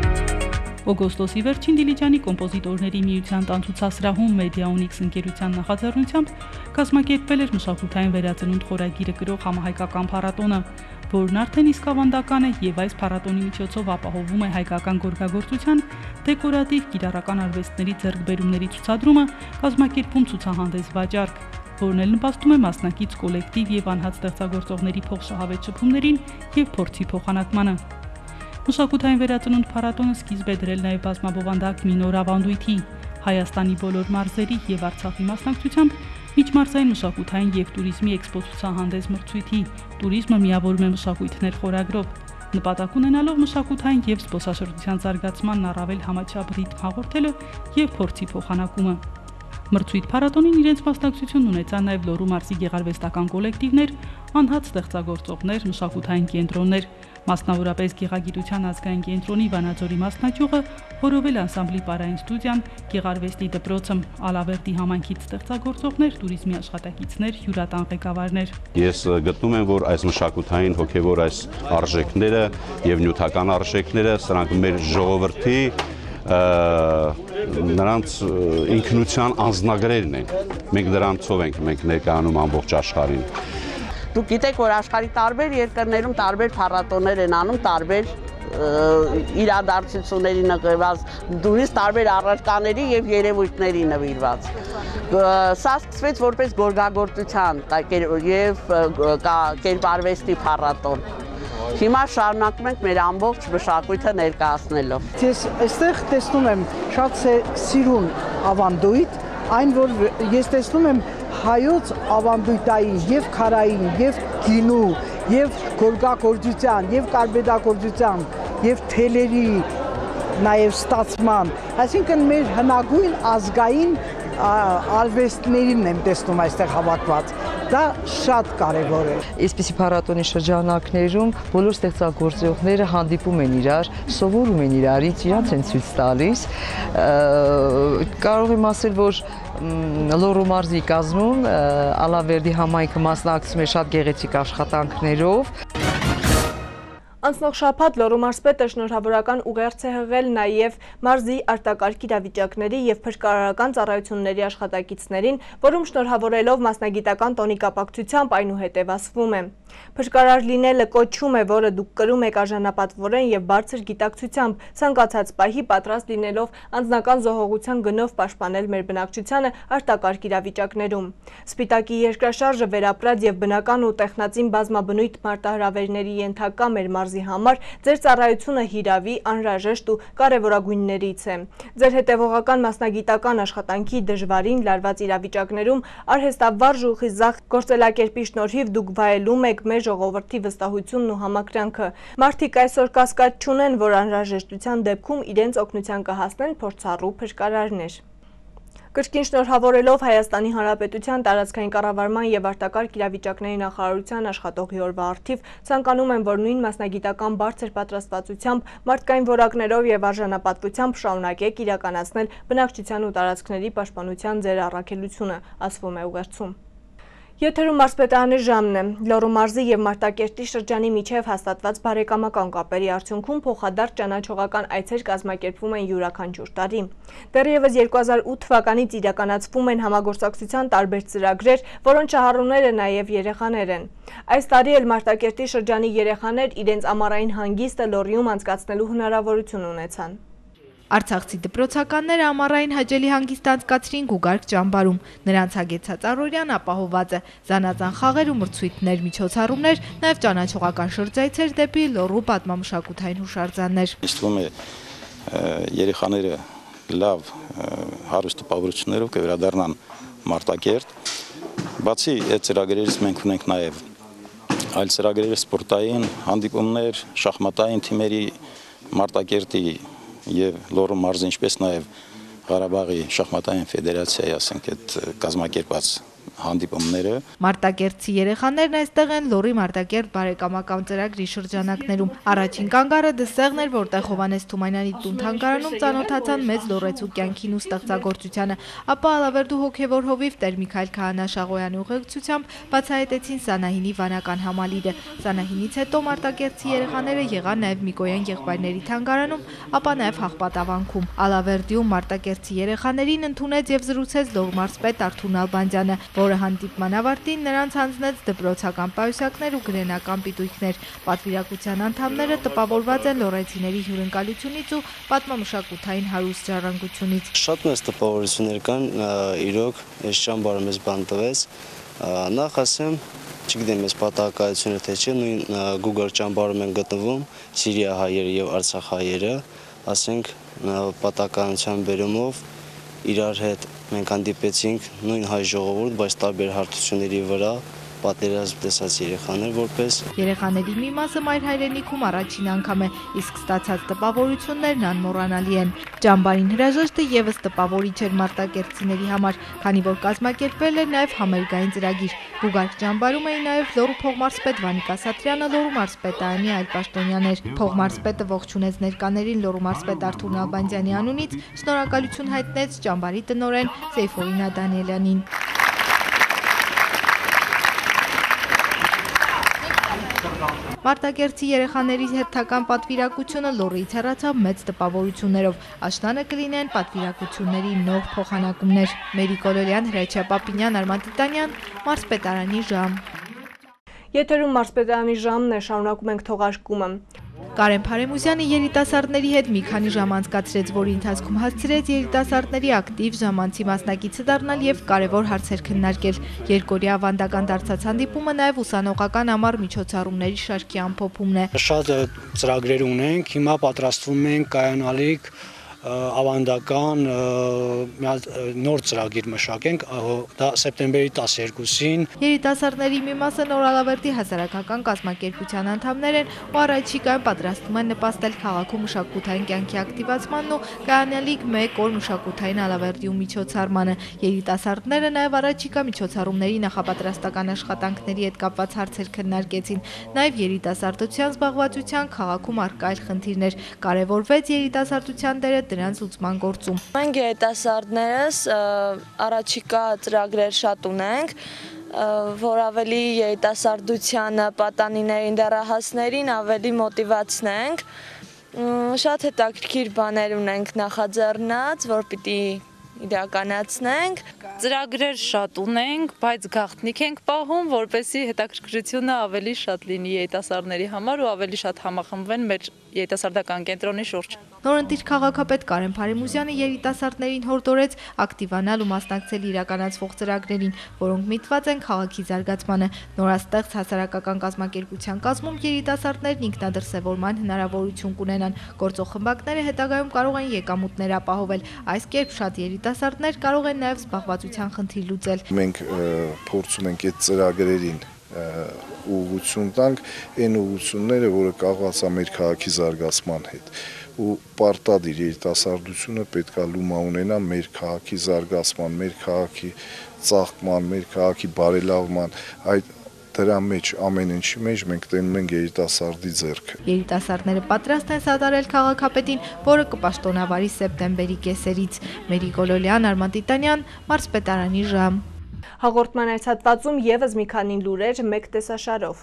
Օգոստոսի վերջին Դիլիջանի կոմպոզիտորների միության տանցուցասրահում Մեդիաունիքս ընկերության նախաձեռնությամբ կազմակերպվել էր մշակութային վերածնունդ խորագիրը կրող համահայկական փառատոնը, որն արդեն իսկ ավանդական է եւ այս փառատոնի միջոցով ապահովում է հայկական գորգագործության դեկորատիվ կիրառական արվեստների ձեռքբերումների ցուցադրումը, կազմակերպում ցուցահանդես վաճառք։ որն էլ նպաստում է մասնակից կոլեկտիվ եւ անհատ ստեղծագործողների փոխշահավետ շփումներին եւ փորձի փոխանակմանը։ Մշակութային վերածնունդ փառատոնը սկիզբ է դրել նաեւ բազմաբովանդակ մի նոր ավանդույթի՝ Հայաստանի բոլոր մարզերի եւ Արցախի մասնակցությամբ միջմարզային մշակութային եւ տուրիզմի էքսպո-ցուցահանդես մրցույթի «Տուրիզմը միավորում է մշակույթներ» խորագրով, նպատակ ունենալով մշակութային եւ զբոսաշրջության զարգացմանն առավել համաչափ ռիթմ հաղորդելը եւ փորձի փոխանակումը։ Մրցույթ փառատոնին իրենց մասնակցությունն ունեցան նաեւ Լոռու մարզի գեղարվեստական կոլեկտիվներ, անհատ ստեղծագործողներ, մշակութային կենտրոններ, մասնավորապես Գեղագիտության ազգային կենտրոնի Վանաձորի մասնաճյուղը, Հորովել անսամբլի պարային ստուդիան, Գեղարվեստի դպրոցը, Ալավերդի համայնքից ստեղծագործողներ, տուրիզմի աշխատակիցներ, հյուրատան ղեկավարներ։ Ես գտնում եմ, որ այս մշակութային հոգևոր այս արժեքները եւ նյութական արժեքները սրանք մեր ժողովրդի նրանց ինքնության անձնագրերն են։ Մենք դրանցով ենք մենք ներկայանում ամբողջ աշխարհին։ Դուք գիտեք, որ աշխարհի տարբեր երկրներում տարբեր փառատոներ են անում, տարբեր իրադարձությունների նվիրված, դուրս տարբեր առարկաների եւ երևույթների նվիրված։ Սա սկսվեց որպես գորգագործության եւ կերպարվեստի փառատոն։ Հիմա շարունակում ենք մեր ամբողջ մշակույթը ներկայացնելով։ Ես այստեղ տեսնում եմ շատ սիրուն ավանդույթ, այն որ ես տեսնում եմ հայոց ավանդույթային եւ քարային եւ գինու եւ գորգագործության եւ կարպետագործության եւ թելերի նաեւ ստացման, այսինքն մեր հնագույն ազգային արվեստներին եմ տեսնում այստեղ հավաքված։ Դա շատ կարևոր է։ Այսպիսի փառատոնի շրջանակներում բոլոր ստեղծագործողները հանդիպում են իրար, սովորում են իրարից, իրանց են ցույց տալիս։ Կարող եմ ասել, որ Լոռու մարզի կազմում Ալավերդի համայնքը մասնակցում է շատ գեղեցիկ աշխատանքներով։ Անցնող շաբաթ Լոռու մարզպետը շնորհավորական ուղերձ է հղել նաև մարզի արտակարգ իրավիճակների և փրկարարական ծառայությունների աշխատակիցներին, որում շնորհավորելով մասնագիտական տոնի կապակցությամբ այնուհետև ասվում է. Փրկարար լինելը կոչում է, որը դուք կրում եք արժանապատվորեն և բարձր գիտակցությամբ, ցանկացած պահի պատրաստ լինելով անձնական զոհողության գնով պաշտպանել մեր բնակչությանը արտակարգ իրավիճակներում։ Սպիտակի երկրաշարժը վերապրած և բնական ու տեխնածին բազմաբնույթ մարտահրավերների ենթակա մեր մարզի համար ձեր ծառայությունը հիրավի անհրաժեշտ ու կարևորագույններից է։ Ձեր հետևողական մասնագիտական աշխատանքի դժվարին լարված իրավիճակներում արհեստավարժ ու խիզախ գործելակերպի շնորհիվ դուք վայելում եք մեր ժողովրդի վստահությունն ու համակրանքը։ Մարդիկ այսօր կասկած չունեն, որ անհրաժեշտության դեպքում իրենց օգնության կհասնեն փորձառու փրկարարներ։ Կրկին շնորհավորելով Հայաստանի Հանրապետության տարածքային կառավարման և արտակարգ իրավիճակների նախարարության աշխատողի օրվա առթիվ ցանկանում եմ, որ նույն մասնագիտական բարձր պատրաստվածությամբ, մարդկային որակներով և արժանապատվությամբ շարունակեք իրականացնել բնակչության ու տարածքների պաշտպանության ձեր առաքելությունը, ասվում է ուղերձում։ Եթերում մարզպետարանի ժամն է։ Լոռու մարզի և Մարտակերտի շրջանի միջև հաստատված բարեկամական կապերի արդյունքում փոխադարձ ճանաչողական այցեր կազմակերպվում են յուրաքանչյուր տարի։ Դեռևս 2008 թվականից իրականացվում են համագործակցության տարբեր ծրագրեր, որոնց շահառուները նաև երեխաներ են։ Այս տարի էլ Մարտակերտի շրջանի երեխաներ իրենց ամառային հանգիստը Լոռիում անցկացնելու հնարավորություն ունեցան։ Արցախցի դպրոցականները ամառային հաճելի հանգիստ անցկացրին Գուգարք ճամբարում։ Նրանց հագեցած առօրյան ապահոված է։ Զանազան խաղեր ու մրցույթներ, միջոցառումներ, նաև ճանաչողական շրջայցեր դեպի Լոռու պատմամշակութային հուշարձաններ։ Ինձ թվում է երեխաները լավ հարուստ տպավորություններով կվերադառնան Մարտակերտ։ Բացի այդ ծրագրերից մենք ունենք նաև այլ ծրագրեր, սպորտային հանդիպումներ, շախմատային թիմերի Մարտակերտի և Լոռու մարզի, ինչպես նաև Ղարաբաղի շախմատային ֆեդերացիայի, ասենք, այդ կազմակերպած հանդիպումները։ Մարտակերտցի երեխաներն այստեղ են Լոռի Մարտակերտ բարեկամական ծրագրի շրջանակներում։ Առաջին կանգառը դսեղն էր, որտեղ Հովհաննես Թումանյանի տուն-թանգարանում ծանոթացան մեծ լոռեցու կյանքին ու ստեղծագործությանը, ապա Ալավերդու հոգևոր հովիվ Տեր Միքայել Քահանա-Շաղոյանի ուղեկցությամբ բացահայտեցին Սանահինի վանական համալիրը։ Սանահինից հետո մարտակերտցի երեխաները եղան նաև Միկոյան եղբայրների թանգարանում, ապա նաև Հաղպատավանքում։ Ալավերդիում մարտակերտցի երեխաներին ընդունեց և զրուցեց Լոռու մարզպետ Արթուր Նալբանդյանը։ որը հանդիպման ավարտին նրանց հանձնեց դպրոցական պայուսակներ ու գրենական պիտույքներ։ Պատվիրակության անդամները տպավորված են լոռեցիների հյուրընկալությունից ու պատմամշակութային հարուստ ժառանգությունից։ Շատ մեծ տպավորություններ կան, իրոք, այս ճամբարը մեզ բան տվեց։ Նախ ասեմ, չգիտեմ ես պատահականությունը թե չէ, նույն Գուգար ճամբարում են գտնվում Սիրիա հայերը եւ Արցախ հայերը, ասենք պատահականության բերումով իրար հետ մենք հանդիպեցինք նույն հայ ժողովուրդ, բայց տարբեր հարթությունների վրա պատերազմ տեսած երեխաներ որպես երեխաների մի մասը մայր հայրենիքում առաջին անգամ է, իսկ ստացած տպավորություններն անմոռանալի են։ Ճամբարին հրաժեշտը եւս տպավորիչ էր մարտակերտցիների համար, քանի որ կազմակերպել էր նաեւ համերգային ծրագիր։ Գուգար ճամբարում էին նաեւ Լոռու փողմարզպետ Վանիկ Ասատրյանը, Լոռու մարզպետարանի այլ պաշտոնյաներ։ Փողմարզպետը ողջունեց ներկաներին Լոռու մարզպետ Արթուր Նալբանդյանի անունից, շնորհակալություն հայտնեց ճամբարի տնօրեն Սեյֆորինա Դանիելյանին։ Մարտակերտցի երեխաների հերթական պատվիրակությունը Լոռիից հեռացավ մեծ տպավորություններով։ Աշնանը կլինեն պատվիրակությունների նոր փոխանակումներ։ Մերի Կոլորյան, Հրաչյա Պապինյան, Արման Տիտանյան, Մարզպետարանի ժամ։ Եթերում մարզպետարանի ժամն է, շարունակում ենք թողարկումը։ Կարեն Փարեմուսյանը երիտասարդների հետ մի քանի ժամ անցկացրեց, որի ընթացքում հասցրեց երիտասարդների ակտիվ ժամանցի մասնակիցը դառնալ եւ կարեւոր հարցեր քննարկել։ Երկօրյա ավանդական դարձած հանդիպումը նաեւ ուսանողական ամառ միջոցառումների շարքի ամփոփումն է։ Շատ ծրագրեր ունենք, հիմա պատրաստվում ենք կայանալիք ավանդական նոր ծրագիր մշակենք, դա սեպտեմբերի 12-ին։ Երիտասարդների մի մասը Նորալավերդի հասարակական կազմակերպության անդամներ են ու առաջիկայում պատրաստվում են նպաստել քաղաքում մշակութային կյանքի ակտիվացմանն ու կայանալիք մեկ օր մշակութային Ալավերդիում միջոցառմանը։ Երիտասարդները նաև առաջիկա միջոցառումների նախապատրաստական աշխատանքների հետ կապված հարցեր քննարկեցին, նաև երիտասարդության զբաղվածության քաղաքում առկա այլ խնդիրներ, կարևորվեց երիտասարդության դերը դրանց լուծման գործում։ Մենք երիտասարդներս առաջիկա ծրագրեր շատ ունենք, որ ավելի երիտասարդությանը, պատանիներին, դեռահասներին ավելի մոտիվացնենք։ Շատ հետաքրքիր բաներ ունենք նախաձեռնած, որ պիտի իրականացնենք։ Ծրագրեր շատ ունենք, բայց գաղտնիք ենք պահում, որպեսզի հետաքրքրությունը ավելի շատ լինի երիտասարդների համար ու ավելի շատ համախմբվեն մեր երիտասարդական կենտրոնի շուրջ։ Նորընտիր քաղաքապետ Կարեն Փարեմուսյանը երիտասարդներին հորդորեց ակտիվանալ ու մասնակցել իրականացվող ծրագրերին, որոնք միտված են քաղաքի զարգացմանը։ Նորաստեղծ հասարակական կազմակերպության կազմում երիտասարդներն ինքնադրսևորման հնարավորություն կունենան։ Գործող խմբակները հետագայում կարող են եկամուտներ ապահովել։ Այս կերպ շատ երիտասարդներ կարող են նաև զբաղվածության խնդիր լուծել։ Մենք փորձում ենք այդ ծրագրերին ուղղություն տանք այն ուղղությունները, որը կապված է մեր քաղաքի զարգացման հետ ու պարտադիր երիտասարդությունը պետք է լումա ունենա մեր քաղաքի զարգացման, մեր քաղաքի ծաղկման, մեր քաղաքի բարելավման, այդ դրա մեջ ամեն ինչի մեջ մենք տենում ենք երիտասարդի ձեռքը։ Երիտասարդները պատրաստ են սատարել քաղաքապետին, որը կպաշտոնավարի սեպտեմբերի կեսերից։ Մերի Կոլորյան, Արման Տիտանյան, Մարզպետարանի ժամ։ Հաղորդման այս հատվածում եւս մի քանի լուրեր մեկ տեսաշարով։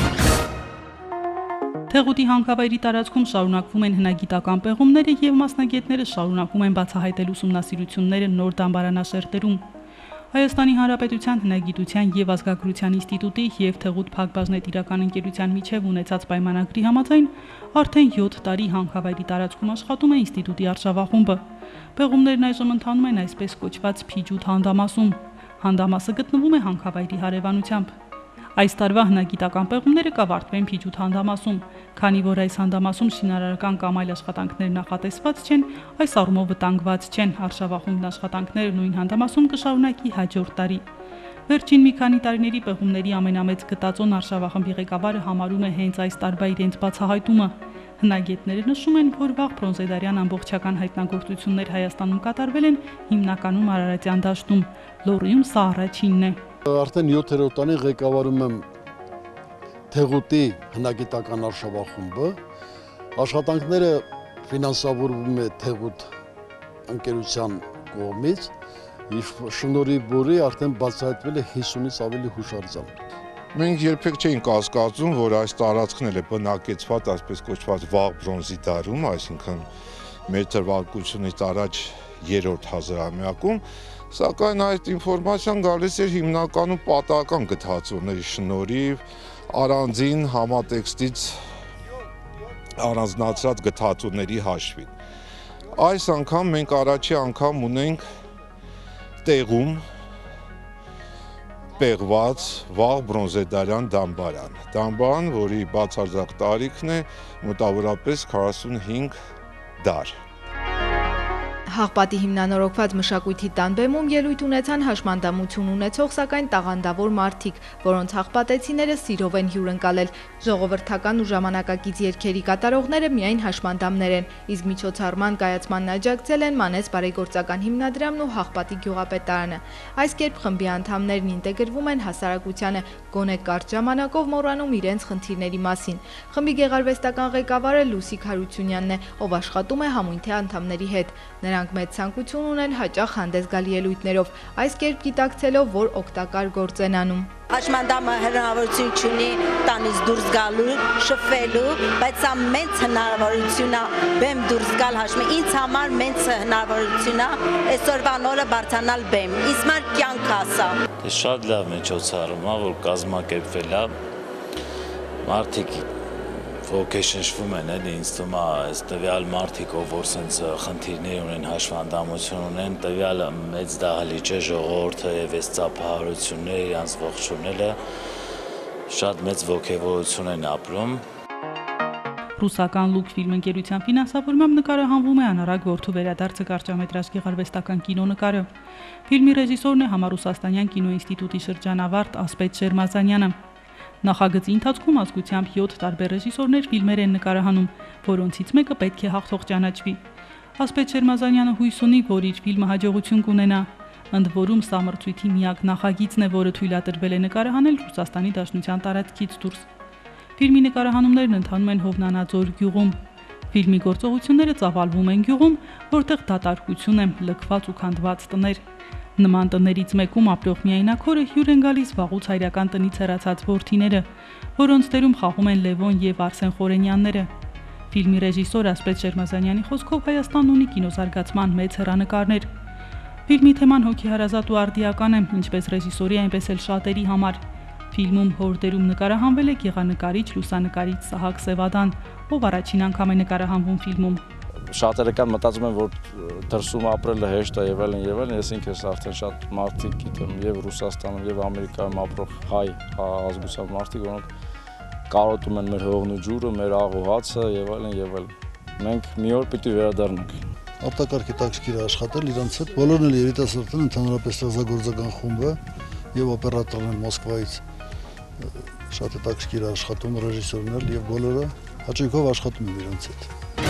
Թեղուտի հանքավայրի տարածքում շարունակվում են հնագիտական պեղումները եւ մասնագետները շարունակում են բացահայտել ուսումնասիրությունները նոր դամբարանաշերտերում։ Հայաստանի Հանրապետության հնագիտության եւ ազգագրության ինստիտուտի եւ Թեղուտ Փակbaşնետ ընկերության միջև ունեցած պայմանագրի համաձայն արդեն 7 տարի հանքավայրի տարածքում աշխատում է ինստիտուտի արշավախումբը։ Պեղումներն այժմ ընթանում են այսպես կոչված Փիջութ հանդամասում։ Հանդամասը գտնվում է հանքավայրի հարևանությամբ։ Այս տարվա հնագիտական պեղումները կավարտվեն Փիջութ հանդամասում, քանի որ այս հանդամասում շինարարական կամ այլ աշխատանքներ նախատեսված չեն, այս առումով վտանգված չեն, արշավախումբն աշխատանքները նույն հանդամասում կշարունակի հաջորդ տարի։ Վերջին մի քանի տարիների պեղումների ամենամեծ գտածոն արշավախմբի ղեկավարը համարում է հենց այս տարվա իրենց բացահայտումը։ Հնագետները նշում են, որ վաղ բրոնզեդարյան ամբողջական հայտնագործություններ Հայաստանում կատարվել են հիմնականում Արարատյան դաշտում, Լոռիում սա առաջինն է։ Արդեն 7-րդ տարին ղեկավարում եմ Թեղուտի հնագիտական արշավախումբը։ Աշխատանքները ֆինանսավորվում է Թեղուտ ընկերության կողմից, շնորհիվ որի արդեն բացահայտվել է 50-ից ավելի հուշարձան։ Մենք երբեք չէինք կասկածում, որ այս տարածքն էլ է բնակեցված, այսպես կոչված վաղ բրոնզի դարում, այսինքն մեր թվարկությունից առաջ 3-րդ հազարամյակում, Սակայն այդ ինֆորմացիան գալիս էր հիմնականում պատահական գթացողների շնորհիվ, առանձին համատեքստից առանձնացած գթացողների հաշվին։ Այս անգամ մենք առաջի անգամ ունենք տեղում պեղված վաղ բրոնզեդարյան դամբարան, որի բացարձակ տարիքն է մոտավորապես 45 դար։ Հաղպատի հիմնանորոգված մշակույթի տան բեմում ելույթ ունեցան հաշմանդամություն ունեցող, սակայն տաղանդավոր մարդիկ, որոնց հաղպատեցիները սիրով են հյուր ընկալել։ Ժողովրդական ու ժամանակակից երգերի կատարողները միայն հաշմանդամներ են, իսկ միջոցառման կայացմանն աջակցել են Մանես բարեգործական հիմնադրամն ու Հաղպատի գյուղապետարանը։ Այս կերպ խմբի անդամներն ինտեգրվում են հասարակությանը, գոնե կարճ ժամանակով մոռանում իրենց խնդիրների մասին։ Խմբի գեղարվեստական ղեկավարը Լուսիկ Հարությունյանն է, ով աշխատում է համույթի անդամների հետ։ Նրանք մեծ ցանկություն ունեն հաճախ հանդես գալ ելույթներով, այս կերպ գիտակցելով, որ օգտակար գործ են անում։ Հաշմանդամը հնարավորություն չունի տանից դուրս գալու, շփվելու, բայց սա մեծ հնարավորություն է բեմ դուրս գալ հաշմի։ Ինձ համար մեծ հնարավորություն է այսօրվան օրը բարձրանալ բեմ։ Ինձ համար կյանք է սա։ Շատ լավ միջոցառում է, որ կազմակերպվել է, մարդիկ ոգեշնչվում են, ինձ թվում է այս տվյալ մարդիկ, որ սենց խնդիրներ ունեն, հաշվանդամություն ունեն, տվյալը մեծ դահլիճ է, ժողովուրդը եւ այս ծափահարությունները իրանց ողջունելը շատ մեծ ոգևորություն են ապրում։ Ռուսական Լուկֆիլմ ընկերության ֆինանսավորմամբ նկարահանվում է անարագ որդու վերադարձը կարճամետրաժ գեղարվեստական կինոնկարը։ Ֆիլմի ռեժիսորն է Համառուսաստանյան կինոինստիտուտի շրջանավարտ Ասպետ Շերմազանյանը։ Նախագծի ընթացքում ազգությամբ 7 տարբեր ռեժիսորներ ֆիլմեր են նկարահանում, որոնցից մեկը պետք է հաղթող ճանաչվի։ Ասպետ Շերմազանյանը հույս ունի, որ իր ֆիլմը հաջողություն կունենա։ Ընդ որում սա մրցույթի միակ նախագիծն է, որը թույլատրվել է նկարահանել Ռուսաստանի Դաշնության տարածքից դուրս։ Ֆիլմի նկարահանումներն ընթանում են Հովնանաձոր գյուղում։ Ֆիլմի գործողությունները ծավալվում են գյուղում, որտեղ դատարկություն է, լքված ու քանդված տներ։ Նման տներից մեկում ապրող միայնակորը հյուր են գալիս վաղուց հայրական տնից հեռացած որդիները, որոնց դերում խաղում են Լևոն եւ Արսեն Խորենյանները։ Ֆիլմի ռեժիսոր Ասպետ Շերմազանյանի խոսքով Հայաստանն ունի կինոզարգացման մեծ հեռանկարներ։ Ֆիլմի թեման հոգեհարազատ ու արդիական է, ինչպես ռեժիսորի, այնպես էլ շատերի համար։ Ֆիլմում հոր դերում նկարահանվել է գեղանկարիչ, լուսանկարիչ Սահակ Սևադան, ով առաջին անգամ է նկարահանվում ֆիլմում։ Շատերը կան մտածում են, որ դրսում ապրելը հեշտ է եւ այլն, ես ինքս արդեն շատ մարդիկ գիտեմ եւ Ռուսաստանում եւ Ամերիկայում ապրող հայ ազգությամբ մարդիկ, որոնք կարոտում են մեր հողն ու ջուրը, մեր աղ ու հացը եւ այլն եւ այլն։ Մենք մի օր պիտի վերադառնանք։ Արտակարգ հետաքրքիր աշխատել իրանց հետ, բոլորն էլ երիտասարդներ, ընդհանրապես ստեղծագործական խումբը եւ օպերատորն Մոսկվայից շատ հետաքրքիր աշխատում, ռեժիսորներ եւ բոլորը հաճույքով աշխատում են իրանց հետ։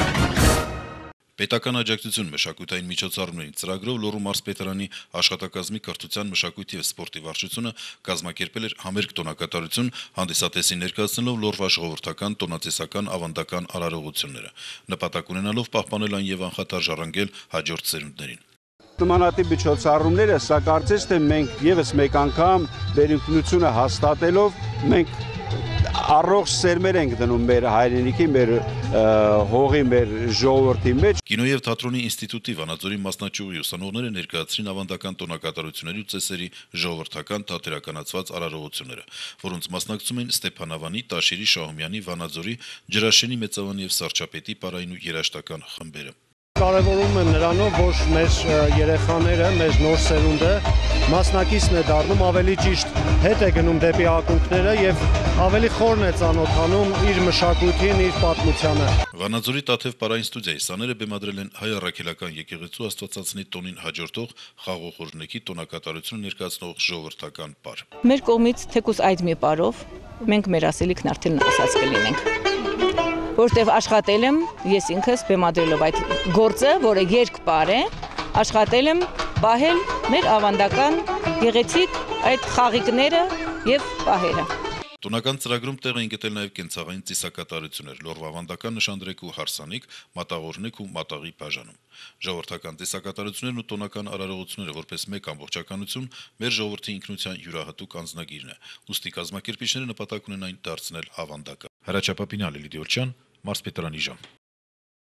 Պետական աջակցություն մշակութային միջոցառումների ծրագրով Լոռու մարզպետարանի աշխատակազմի կրթության, մշակույթի և սպորտի վարչությունը կազմակերպել էր համերգ տոնակատարություն, հանդիսատեսին ներկայացնելով Լոռվա ժողովրդական, տոնածեսական, ավանդական արարողությունները, նպատակ ունենալով պահպանել այն եւ անխաթար ժառանգել հաջորդ սերունդներին։ Նմանատիպ միջոցառումները սա կարծես թե մենք եւս մեկ անգամ վերընկնությունը հաստատելով մենք առողջ սերմեր ենք դնում մեր հայրենիքի, մեր հողի, մեր ժողովրդի մեջ։ Կինո եւ թատրոնի ինստիտուտի Վանաձորի մասնաճյուղի ուսանողները ներկայացրին ավանդական տոնակատարությունների ու ծեսերի ժողովրդական թատերականացված արարողությունները, որոնց մասնակցում են Ստեփանավանի, Տաշիրի, Շահումյանի, Վանաձորի, Ջրաշենի, Մեծավանի եւ Սարչապետի պարային ու երաժշտական խմբերը։ Կարևորում եմ նրանով, որ մեր երեխաները, մեր նոր սերունդը մասնակիցն է դառնում, ավելի ճիշտ հետ է գնում դեպի ակունքները եւ ավելի խորն է ծանոթանում իր մշակույթին, իր պատմությանը։ Վանաձորի Տաթև պարային ստուդիայի սաները բեմադրել են հայ առաքելական եկեղեցու Աստվածածնի տոնին հաջորդող խաղող օրհնեքի տոնակատարություն ներկայացնող ժողովրդական պար։ Մեր կողմից թեկուզ այդ մի պարով մենք մեր ասելիքն արդեն ասած կլինենք։ Որտեղ աշխատել եմ ես ինքս բեմադրելով այդ գործը, որը երգ-պար է, աշխատել եմ պահել մեր ավանդական գեղեցիկ այդ խաղիկները եւ պահելը։ Տոնական ծրագրում տեղ էին գտել նաև կենցաղային ծիսակատարություններ, Լոռվա ավանդական նշանդրեք ու հարսանիք, մատաղորհնեք ու մատաղի բաժանում։ Ժողովրդական ծիսակատարություններն ու տոնական արարողությունները որպես մեկ ամբողջականություն մեր ժողովրդի ինքնության յուրահատուկ անձնագիրն է։ Ուստի կազմակերպիչները նպատակ ունեն այն դարձնել ավանդական։ Հրաչապապինյանը, Լիդիա Օլչյան, մարզպետարանի ժամ։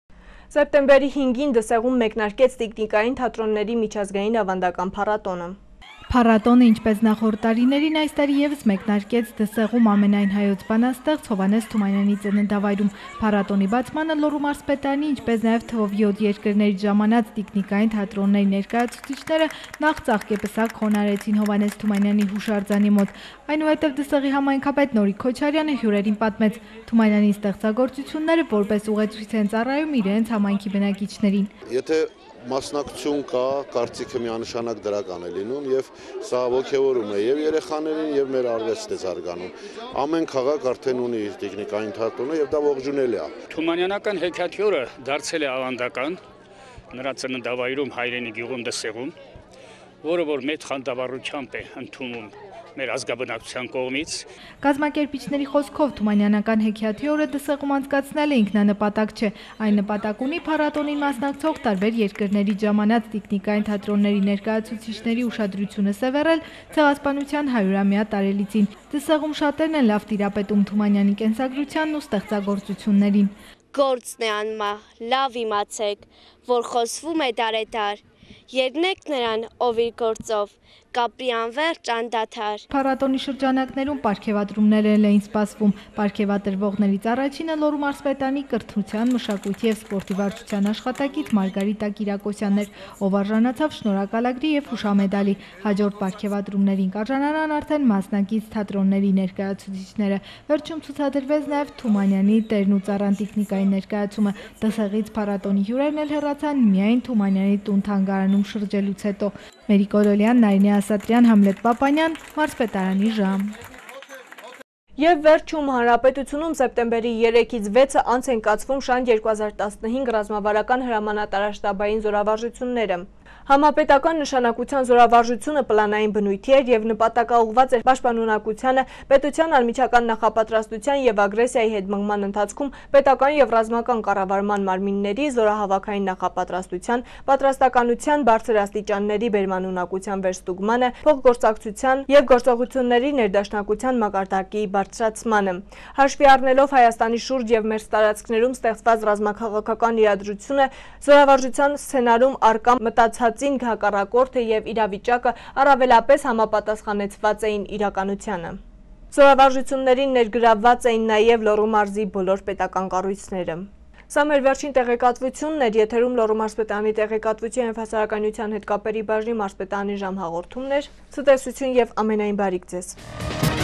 Սեպտեմբերի 5-ին Դսեղում մեկնարկեց տիկնիկային թատրոնների միջազգային ավանդական փառատոնը։ Փառատոնը, ինչպես նախորդ տարիներին, այս տարի ևս մեկնարկեց Դսեղում ամենայն հայոց բանաստեղծ Հովհաննես Թումանյանի ծննդավայրում։ Փառատոնի բացմանը Լոռու մարզպետարանի, ինչպես նաև թվով 7 երկրներից ժամանած տիկնիկային թատրոնների ներկայացուցիչները նախ ծաղկեպսակ խոնարհեցին Հովհաննես Թումանյանի հուշարձանի մոտ։ Այնուհետև Դսեղի համայնքապետ Նորիկ Քոչարյանը հյուրերին պատմեց Թումանյանի ստեղծագործությունները որպես ուղեցույց են ծառայում իրենց համայնքի բնակիչներին։ Եթե մասնակցություն կա, կարծիքը միանշանակ դրական է լինում եւ սա ողջևորում է եւ երեխաներին եւ մեր արվեստը զարգանում։ Ամեն քաղաք արդեն ունի իր տեխնիկային թատրոնը եւ դա ողջունել է։ Թումանյանական հեքիաթյորը դարձել է ավանդական նրա ծննդավայրում հայրենի գյուղում Դսեղում, որը որ մեծ խանդավառությամբ է ընդունում մեր ազգաբնակության կողմից։ Կազմակերպիչների խոսքով Թումանյանական հեքիաթի օրը Դսեղում անցկացնելը ինքնանպատակ չէ, այն նպատակ ունի փառատոնին մասնակցող տարբեր երկրների ժամանած տիկնիկային թատրոնների ներկայացուցիչների ուշադրությունը սևեռել ցեղասպանության 100-ամյա տարելիցին։ Դսեղում շատերն են լավ տիրապետում Թումանյանի կենսագրությանն ու ստեղծագործություններին։ Գործն է անմահ, լավ իմացեք, որ խոսվում է դարետար, ելնեք նրան, ով իր գործով, կապրի անվերջ անդադար։ Փառատոնի շրջանակներում պարգևատրումներ էին սպասվում։ Պարգևատրվողներից առաջինը Լոռու մարզպետարանի կրթության, մշակույթի և սպորտի վարչության աշխատակից Մարգարիտա Կիրակոսյանն էր, ով արժանացավ շնորհակալագրի և հուշամեդալի։ Հաջորդ պարգևատրումներին կարժանանան արդեն մասնակից թատրոնների ներկայացուցիչները։ Վերջում ցուցադրվեց նաև Թումանյանի Տերն ու ծառան տիկնիկային ներկայացումը։ Դսեղից փառատոնի հյուրերն էլ հեռացան միայն Թումանյանի տուն-թանգարանում շրջելուց հետո։ Մերիկ Օրոլյան, Նարինե Ասատրյան, Համլետ Պապանյան, մարզպետարանի ժամ։ Եվ վերջում հանրապետությունում սեպտեմբերի 3-ից 6-ը անց են կացվում Շան 2015 ռազմավարական հրամանատարաշտաբային զորավարժությունները։ Համապետական նշանակության զորավարժությունը պլանային բնույթի էր և նպատակաուղղված էր պաշտպանունակությանը, պետության անմիջական նախապատրաստության և ագրեսիայի հետ մղման ընթացքում պետական և ռազմական կառավարման մարմինների զորահավաքային նախապատրաստության, պատրաստականության բարձր աստիճանների բերմանունակության վերստուգմանը, փոխգործակցության և գործողությունների ներդաշնակության մակարդակի բարձրացմանը։ Հաշվի առնելով Հայաստանի շուրջ և մեր տարածքներում ստեղծված ռազմաքաղաքական իրադրությունը, զորավարժության սցենարում առկա մտածածին հակառակորդը և իրավիճակը առավելապես համապատասխանեցված էին իրականությանը։ Զորավարժություններին ներգրավված էին նաև Լոռու մարզի բոլոր պետական կառույցները։ Սա մեր վերջին տեղեկատվությունն էր, եթերում Լոռու մարզպետարանի տեղեկատվության և հասարակայնության հետ կապերի բաժնի մարզպետարանի ժամ հաղորդումն էր։ Ցտեսություն և ամենայն բարիք ձեզ։